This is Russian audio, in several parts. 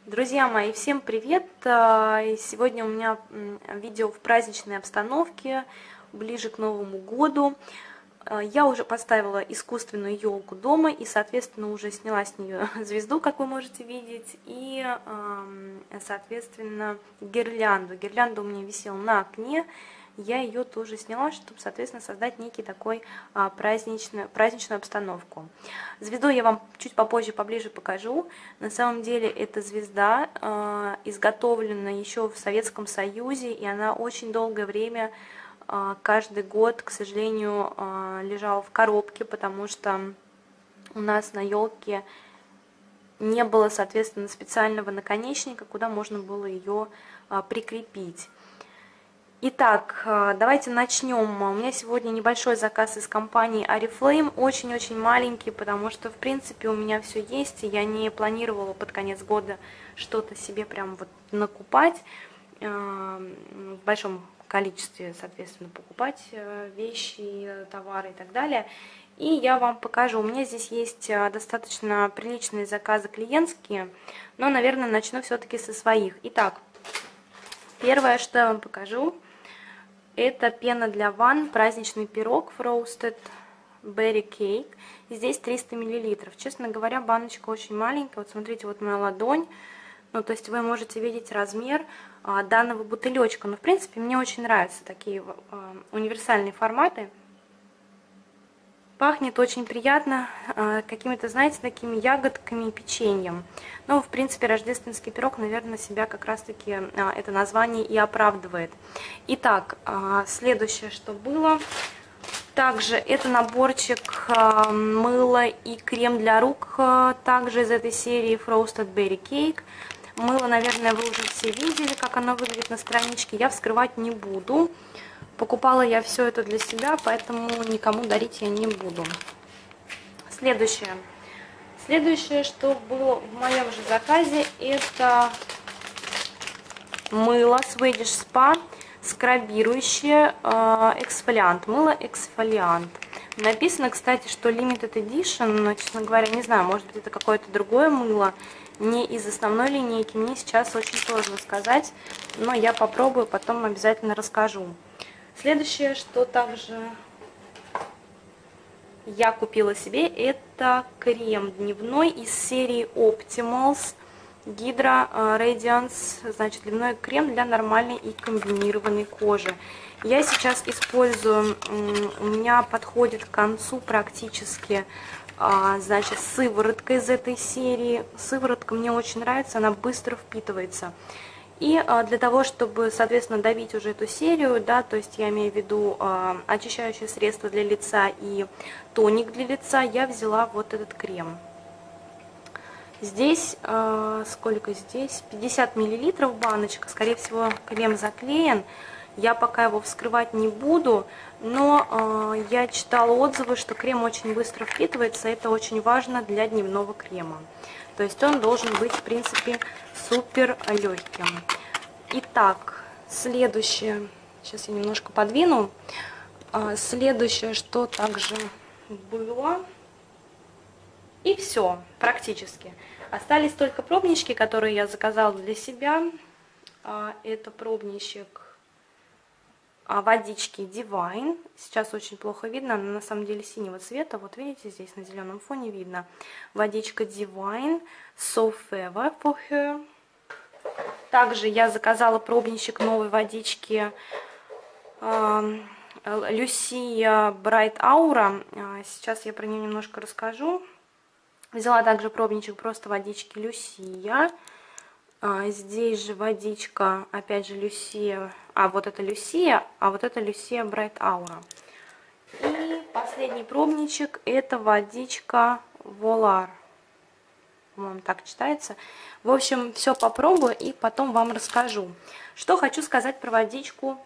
Друзья мои, всем привет! И сегодня у меня видео в праздничной обстановке, ближе к Новому году. Я уже поставила искусственную елку дома и, соответственно, уже сняла с нее звезду, как вы можете видеть, и, соответственно, гирлянду. Гирлянда у меня висела на окне. Я ее тоже сняла, чтобы, соответственно, создать некий такой праздничную обстановку. Звезду я вам чуть попозже, поближе покажу. На самом деле эта звезда изготовлена еще в Советском Союзе, и она очень долгое время, каждый год, к сожалению, лежала в коробке, потому что у нас на елке не было, соответственно, специального наконечника, куда можно было ее прикрепить. Итак, давайте начнем. У меня сегодня небольшой заказ из компании Oriflame, очень-очень маленький, потому что, в принципе, у меня все есть, и я не планировала под конец года что-то себе прям вот накупать, в большом количестве, соответственно, покупать вещи, товары и так далее. И я вам покажу. У меня здесь есть достаточно приличные заказы клиентские, но, наверное, начну все-таки со своих. Итак, первое, что я вам покажу, это пена для ванн, праздничный пирог Frosted Berry Cake. Здесь 300 мл. Честно говоря, баночка очень маленькая. Вот смотрите, вот моя ладонь. Ну, то есть вы можете видеть размер данного бутылечка. Но, в принципе, мне очень нравятся такие универсальные форматы. Пахнет очень приятно, какими-то, знаете, такими ягодками и печеньем. Но, в принципе, рождественский пирог, наверное, себя как раз-таки это название и оправдывает. Итак, следующее, что было. Также это наборчик мыла и крем для рук, также из этой серии Frosted Berry Cake. Мыло, наверное, вы уже все видели, как оно выглядит на страничке. Я вскрывать не буду. Покупала я все это для себя, поэтому никому дарить я не буду. Следующее, что было в моем же заказе, это мыло Swedish Spa, скрабирующее эксфолиант. Мыло эксфолиант. Написано, кстати, что Limited Edition, но, честно говоря, не знаю, может быть, это какое-то другое мыло, не из основной линейки. Мне сейчас очень сложно сказать, но я попробую, потом обязательно расскажу. Следующее, что также я купила себе, это крем дневной из серии Optimals Hydra Radiance, значит, дневной крем для нормальной и комбинированной кожи. Я сейчас использую, у меня подходит к концу практически, значит, сыворотка из этой серии. Сыворотка мне очень нравится, она быстро впитывается. И для того, чтобы, соответственно, давить уже эту серию, да, то есть я имею в виду очищающее средство для лица и тоник для лица, я взяла вот этот крем. Здесь, сколько здесь? 50 мл баночка, скорее всего, крем заклеен. Я пока его вскрывать не буду, но я читала отзывы, что крем очень быстро впитывается, это очень важно для дневного крема. То есть он должен быть, в принципе, супер легким. Итак, следующее, сейчас я немножко подвину. Следующее, что также было, и все, практически. Остались только пробнички, которые я заказала для себя. Это пробничек водички Divine. Сейчас очень плохо видно, она на самом деле синего цвета. Вот видите, здесь на зеленом фоне видно. Водичка Divine So Fever for Her. Также я заказала пробничек новой водички Lucia Bright Aura. Сейчас я про нее немножко расскажу. Взяла также пробничек просто водички Lucia. Здесь же водичка, опять же, Lucia. Вот это Lucia, а вот это Lucia Bright Aura. И последний пробничек, это водичка Volar. По-моему, так читается. В общем, все попробую и потом вам расскажу. Что хочу сказать про водичку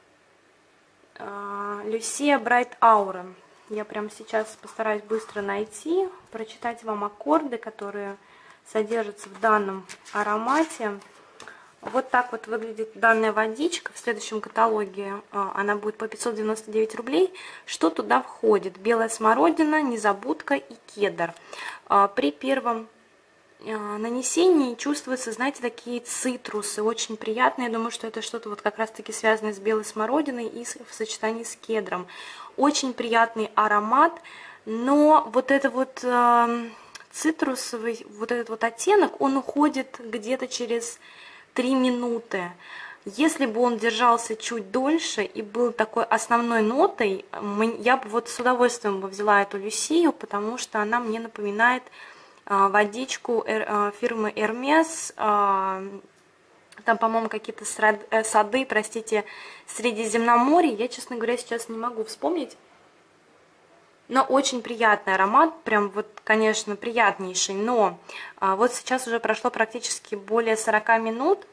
Lucia Bright Aura. Я прямо сейчас постараюсь быстро найти, прочитать вам аккорды, которые содержатся в данном аромате. Вот так вот выглядит данная водичка. В следующем каталоге она будет по 599 рублей. Что туда входит? Белая смородина, незабудка и кедр. При первом нанесении чувствуются, знаете, такие цитрусы, очень приятные. Я думаю, что это что-то вот как раз-таки связанное с белой смородиной и в сочетании с кедром. Очень приятный аромат, но вот это вот цитрусовый, вот этот вот оттенок, он уходит где-то через 3 минуты. Если бы он держался чуть дольше и был такой основной нотой, я бы вот с удовольствием бы взяла эту Люсию, потому что она мне напоминает водичку фирмы Hermes. Там, по-моему, какие-то сады, простите, Средиземноморья. Я, честно говоря, сейчас не могу вспомнить. Но очень приятный аромат, прям вот, конечно, приятнейший. Но вот сейчас уже прошло практически более 40 минут.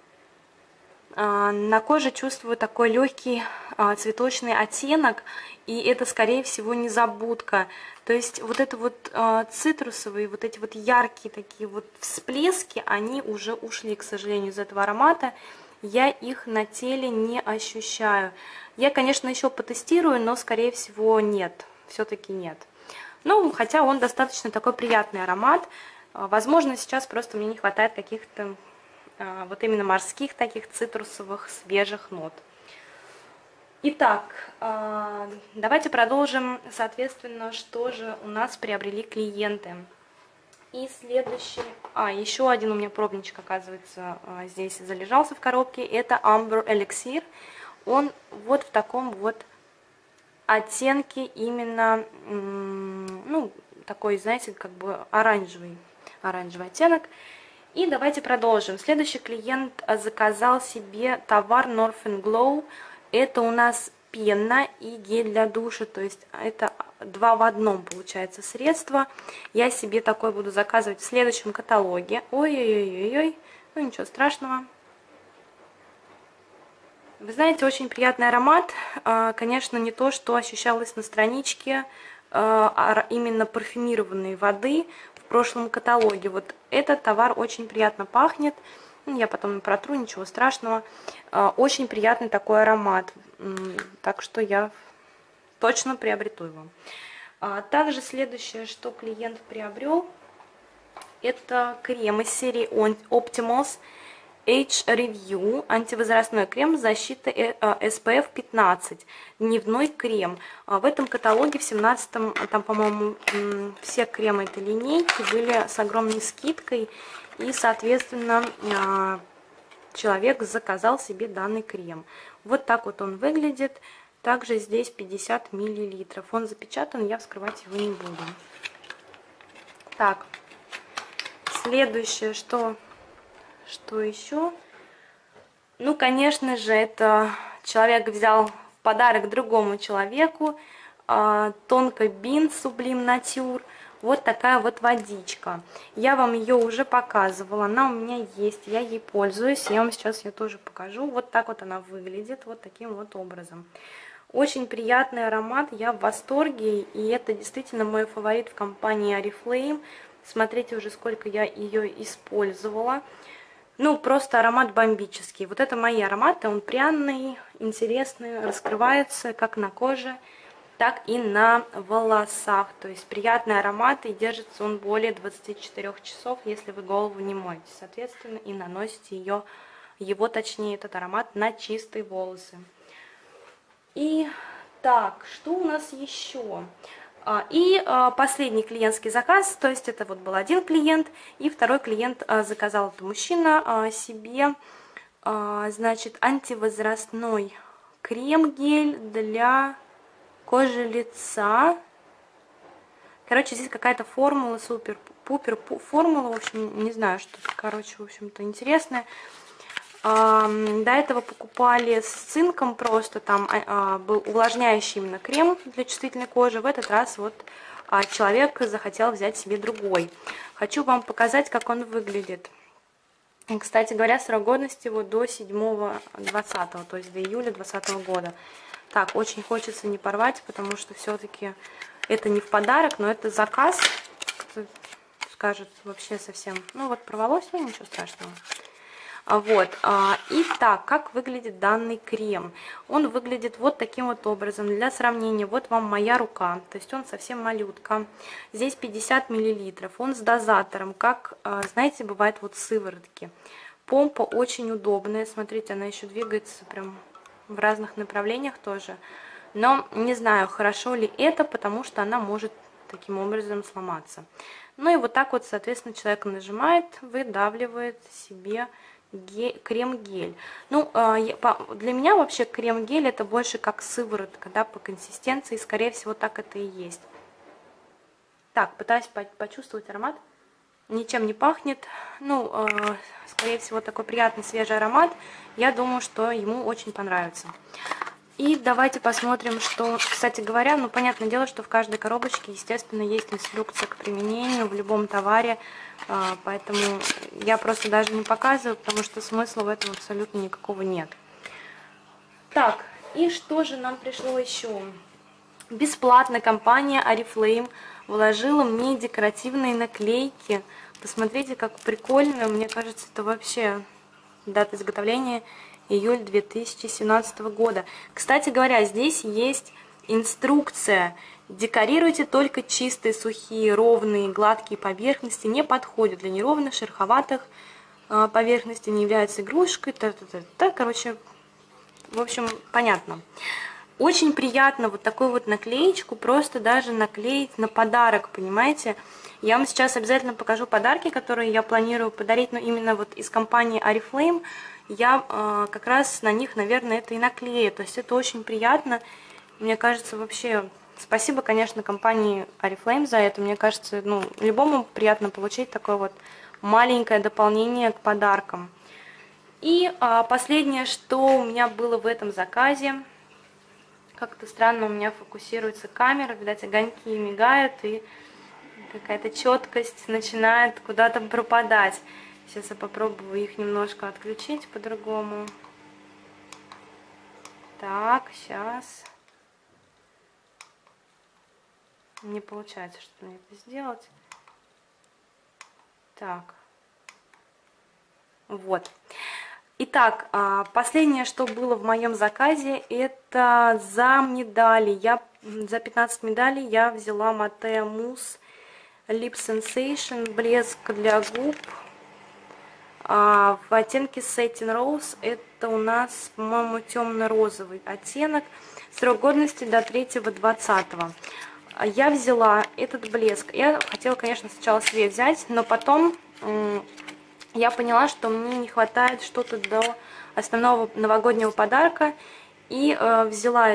На коже чувствую такой легкий цветочный оттенок, и это, скорее всего, незабудка. То есть вот это вот цитрусовые, вот эти вот яркие такие вот всплески, они уже ушли, к сожалению, из этого аромата. Я их на теле не ощущаю. Я, конечно, еще потестирую, но, скорее всего, нет. Все-таки нет. Ну, хотя он достаточно такой приятный аромат. Возможно, сейчас просто мне не хватает каких-то вот именно морских таких цитрусовых свежих нот. Итак, давайте продолжим, соответственно, что же у нас приобрели клиенты. И следующий, еще один у меня пробничек, оказывается, здесь залежался в коробке, это Amber Elixir. Он вот в таком вот оттенке именно, ну, такой, знаете, как бы оранжевый оттенок. И давайте продолжим. Следующий клиент заказал себе товар North & Glow. Это у нас пена и гель для душа, то есть это 2 в 1 получается средство. Я себе такой буду заказывать в следующем каталоге. Ой-ой-ой-ой, ну ничего страшного. Вы знаете, очень приятный аромат. Конечно, не то, что ощущалось на страничке, именно парфюмированной воды в прошлом каталоге. Вот этот товар очень приятно пахнет. Я потом протру, ничего страшного. Очень приятный такой аромат. Так что я точно приобрету его. Также следующее, что клиент приобрел, это крем из серии Optimals Age Review, антивозрастной крем защиты SPF 15, дневной крем. В этом каталоге в 17-м, там, по-моему, все кремы этой линейки были с огромной скидкой, и, соответственно, человек заказал себе данный крем. Вот так вот он выглядит. Также здесь 50 мл. Он запечатан, я вскрывать его не буду. Так, следующее, что еще? Ну, конечно же, это человек взял в подарок другому человеку Тонко Бин Sublime Nature. Вот такая вот водичка. Я вам ее уже показывала, она у меня есть, я ей пользуюсь. Я вам сейчас ее тоже покажу. Вот так вот она выглядит, вот таким вот образом. Очень приятный аромат, я в восторге, и это действительно мой фаворит в компании Oriflame. Смотрите уже, сколько я ее использовала. Ну, просто аромат бомбический. Вот это мои ароматы, он пряный, интересный, раскрывается как на коже, так и на волосах. То есть приятный аромат, и держится он более 24 часов, если вы голову не моете, соответственно, и наносите его, точнее, этот аромат на чистые волосы. И так, что у нас еще? Последний клиентский заказ, то есть это вот был один клиент, и второй клиент заказал, это мужчина, себе, значит, антивозрастной крем-гель для кожи лица. Короче, здесь какая-то формула, супер-пупер формула, в общем, не знаю, что это, короче, в общем-то, интересное. До этого покупали с цинком, просто там был увлажняющий именно крем для чувствительной кожи. В этот раз вот человек захотел взять себе другой. Хочу вам показать, как он выглядит. Кстати говоря, срок годности его до 7/20, то есть до июля 2020 года. Так, очень хочется не порвать, потому что все-таки это не в подарок, но это заказ. Скажет вообще совсем, ну вот порвалось, ну ничего страшного. Итак, как выглядит данный крем? Он выглядит вот таким вот образом. Для сравнения, вот вам моя рука, то есть он совсем малютка. Здесь 50 мл, он с дозатором, как, знаете, бывает вот сыворотки. Помпа очень удобная, смотрите, она еще двигается прям в разных направлениях тоже. Но не знаю, хорошо ли это, потому что она может таким образом сломаться. Ну и вот так вот, соответственно, человек нажимает, выдавливает себе крем-гель. Ну, для меня вообще крем-гель это больше как сыворотка, да, по консистенции, скорее всего, так это и есть. Так, пытаюсь почувствовать аромат. Ничем не пахнет. Ну, скорее всего, такой приятный свежий аромат. Я думаю, что ему очень понравится. И давайте посмотрим, что, кстати говоря, ну, понятное дело, что в каждой коробочке, естественно, есть инструкция к применению в любом товаре, поэтому я просто даже не показываю, потому что смысла в этом абсолютно никакого нет. Так, и что же нам пришло еще? Бесплатно компания Oriflame вложила мне декоративные наклейки. Посмотрите, как прикольно, мне кажется, это вообще дата изготовления июль 2017 года. Кстати говоря, здесь есть инструкция. Декорируйте только чистые, сухие, ровные, гладкие поверхности. Не подходят для неровных, шероховатых поверхностей, не являются игрушкой. Короче, в общем, понятно. Очень приятно вот такую вот наклеечку просто даже наклеить на подарок, понимаете? Я вам сейчас обязательно покажу подарки, которые я планирую подарить, но именно вот из компании Oriflame. Я как раз на них, наверное, это и наклею. То есть это очень приятно. Мне кажется, вообще, спасибо, конечно, компании Oriflame за это. Мне кажется, ну, любому приятно получить такое вот маленькое дополнение к подаркам. И последнее, что у меня было в этом заказе. Как-то странно у меня фокусируется камера. Видать, огоньки мигают, и какая-то четкость начинает куда-то пропадать. Сейчас я попробую их немножко отключить по-другому. Так, сейчас. Не получается что-то мне это сделать. Так. Вот. Итак, последнее, что было в моем заказе, это за медали. За 15 медалей я взяла Mattea Mousse Lip Sensation, блеск для губ. В оттенке Satin Rose, это у нас, по-моему, темно-розовый оттенок, срок годности до 3.20. Я взяла этот блеск. Я хотела, конечно, сначала себе взять, но потом я поняла, что мне не хватает что-то до основного новогоднего подарка, и взяла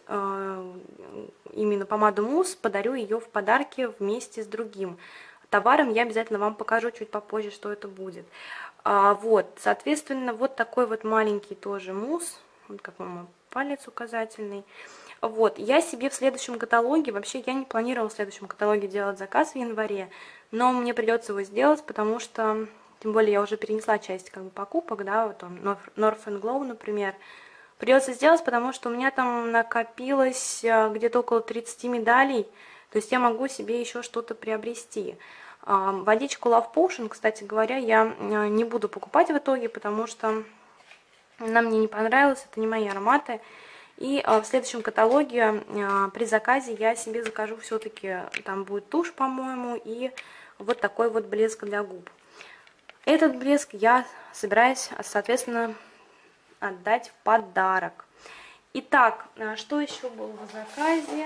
именно помаду Мусс, подарю ее в подарке вместе с другим товаром. Я обязательно вам покажу чуть попозже, что это будет. Вот, соответственно, вот такой вот маленький тоже мусс, вот как мой палец указательный. Вот, я себе в следующем каталоге, вообще я не планировала в следующем каталоге делать заказ в январе, но мне придется его сделать, потому что, тем более я уже перенесла часть как бы покупок, да, вот он, North and Glow, например, придется сделать, потому что у меня там накопилось где-то около 30 медалей, то есть я могу себе еще что-то приобрести. Водичку Love Potion, кстати говоря, я не буду покупать в итоге, потому что она мне не понравилась, это не мои ароматы. И в следующем каталоге при заказе я себе закажу все-таки, там будет тушь, по-моему, и вот такой вот блеск для губ. Этот блеск я собираюсь, соответственно, отдать в подарок. Итак, что еще было в заказе?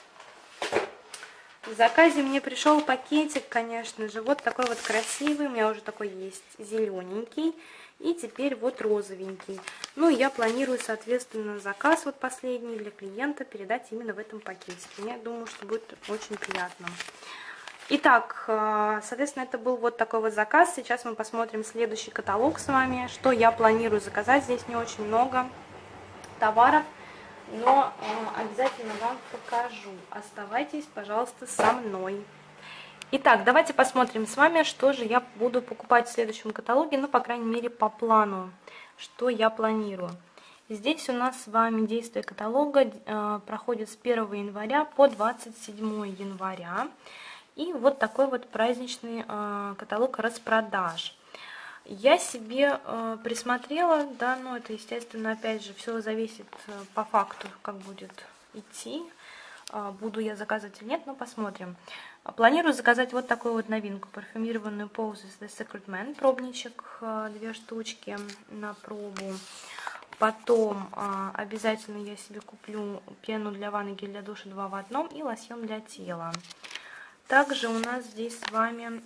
В заказе мне пришел пакетик, конечно же, вот такой вот красивый, у меня уже такой есть зелененький, и теперь вот розовенький. Ну, я планирую, соответственно, заказ вот последний для клиента передать именно в этом пакетике. Я думаю, что будет очень приятно. Итак, соответственно, это был вот такой вот заказ. Сейчас мы посмотрим следующий каталог с вами, что я планирую заказать. Здесь не очень много товаров, но обязательно вам покажу. Оставайтесь, пожалуйста, со мной. Итак, давайте посмотрим с вами, что же я буду покупать в следующем каталоге, ну, по крайней мере, по плану, что я планирую. Здесь у нас с вами действие каталога проходит с 1 января по 27 января. И вот такой вот праздничный каталог распродаж. Я себе присмотрела, да, но это, естественно, опять же, все зависит по факту, как будет идти. Буду я заказывать или нет, но посмотрим. Планирую заказать вот такую вот новинку, парфюмированную Pose The Secret Man, пробничек, 2 штучки на пробу. Потом обязательно я себе куплю пену для ванны, гель для душа 2 в одном и лосьон для тела. Также у нас здесь с вами...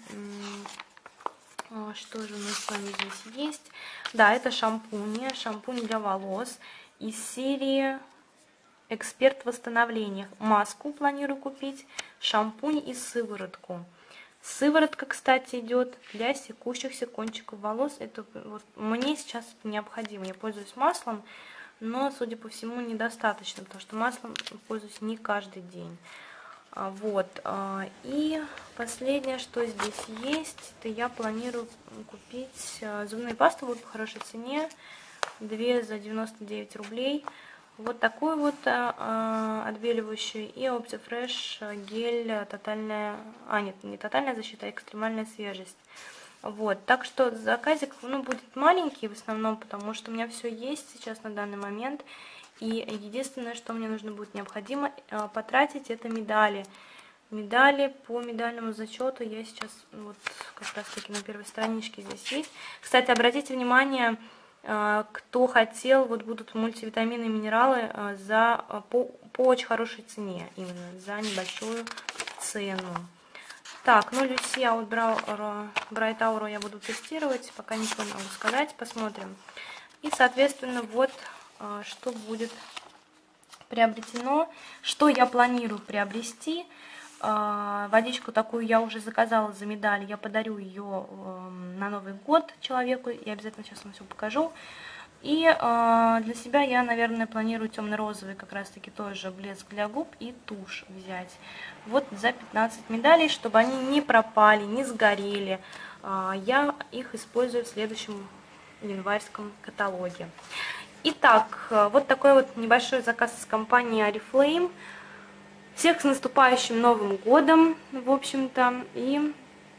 Что же у нас с вами здесь есть? Да, это шампунь для волос из серии Эксперт восстановления. Маску планирую купить, шампунь и сыворотку. Сыворотка, кстати, идет для секущихся кончиков волос. Это вот мне сейчас необходимо. Я пользуюсь маслом, но, судя по всему, недостаточно, потому что маслом пользуюсь не каждый день. Вот. И последнее, что здесь есть, это я планирую купить зубные пасты, будут по хорошей цене, 2 за 99 рублей. Вот такую вот отбеливающую и Optifresh гель тотальная, нет, не тотальная защита, а экстремальная свежесть. Вот, так что заказик, ну, будет маленький в основном, потому что у меня все есть сейчас на данный момент. И единственное, что мне нужно будет необходимо потратить, это медали. Медали по медальному зачету я сейчас вот как раз таки на первой страничке здесь есть. Кстати, обратите внимание, кто хотел, вот будут мультивитамины и минералы по очень хорошей цене, именно за небольшую цену. Так, ну Люси Bright Aura я буду тестировать, пока ничего не могу сказать, посмотрим. И, соответственно, вот что будет приобретено, что я планирую приобрести. Водичку такую я уже заказала за медаль, я подарю ее на Новый год человеку, я обязательно сейчас вам все покажу. И для себя я, наверное, планирую темно-розовый, как раз таки тоже блеск для губ и тушь взять. Вот за 15 медалей, чтобы они не пропали, не сгорели. Я их использую в следующем январском каталоге. Итак, вот такой вот небольшой заказ из компании Oriflame. Всех с наступающим Новым годом, в общем-то, и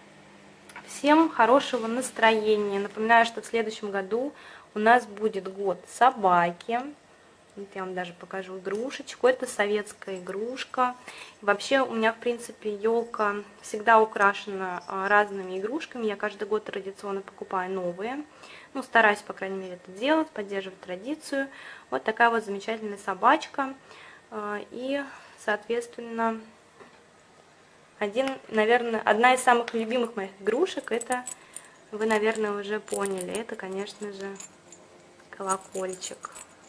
всем хорошего настроения. Напоминаю, что в следующем году у нас будет год собаки. Вот я вам даже покажу игрушечку. Это советская игрушка. Вообще у меня, в принципе, елка всегда украшена разными игрушками. Я каждый год традиционно покупаю новые. Ну, стараюсь, по крайней мере, это делать, поддерживать традицию. Вот такая вот замечательная собачка. И, соответственно, одна из самых любимых моих игрушек, это вы, наверное, уже поняли, это, конечно же, колокольчик.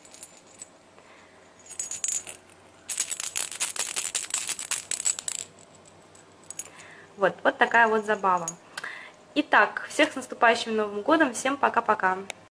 Вот такая вот забава. Итак, всех с наступающим Новым годом, всем пока-пока.